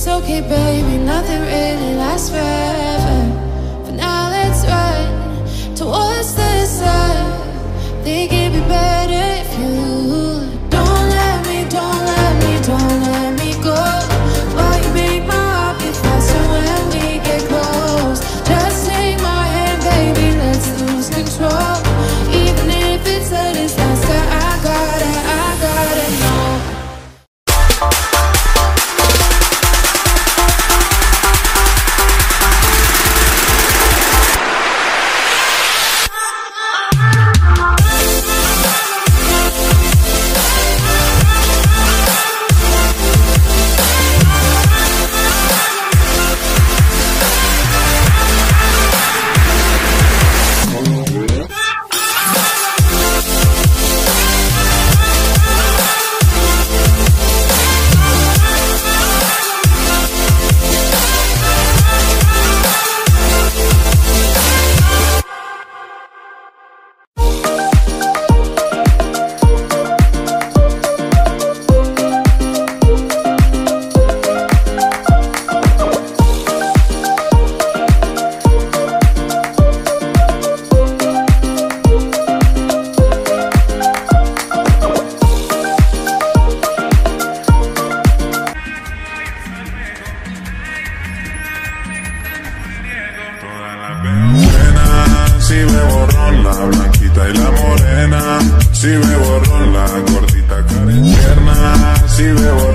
It's okay, baby, nothing really lasts forever. For now, let's run towards the sun. Think it'd be better if you don't let me, don't let me, don't let me go. Why you make my heart beat faster when we get close? Just take my hand, baby, let's lose control. Even if it's a disaster, I gotta know. Si bebo ron, la blanquita y la morena. Si bebo ron, la gordita cara tierna. Si bebo